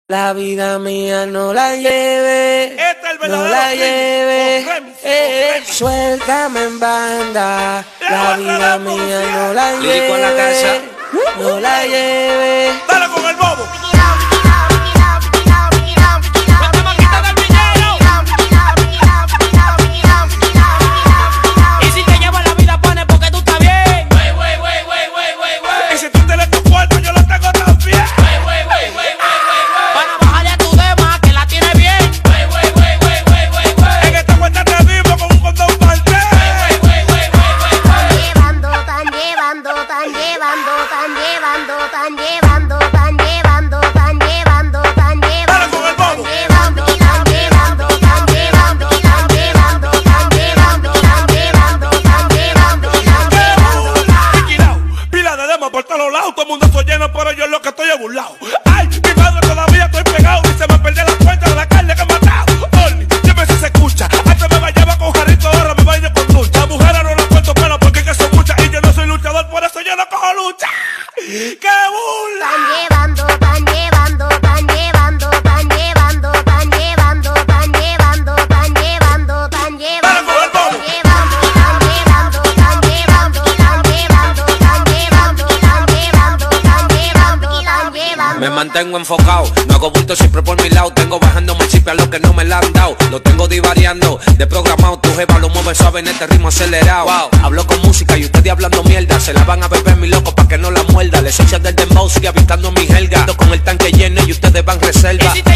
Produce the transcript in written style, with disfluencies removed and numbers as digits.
La vida mía no la lleve, no la lleve, suéltame en banda. La vida mía no la lleve, no la lleve. Dale con el bobo. Por todos lados, todo el mundo soy lleno, pero yo es lo que estoy burlado. Ay, mi madre todavía estoy pegado y se me perdió la cuenta de la carne que he matado. Oli, dime si se escucha. Antes me bañaba con jarrito, ahora me baño con ducha. Mujeres no las cuento pena porque que son muchas y yo no soy luchador, por eso yo no cojo lucha. ¡Qué burla! Están llevando, están llevando, están llevando, están llevando, están llevando, están llevando, están llevando, Dale con el bobo. Me mantengo enfocado, no hago bulto siempre por mi lado. Tengo bajándome el chip a lo que no me la han dado. Lo tengo divariando, de programado. Tu jeva lo mueve suave en este ritmo acelerado. Wow. Hablo con música y ustedes hablando mierda. Se la van a beber mi loco pa' que no la muerda. La esencia del dembow sigue habitando mi jerga. Ando con el tanque lleno y ustedes van reserva.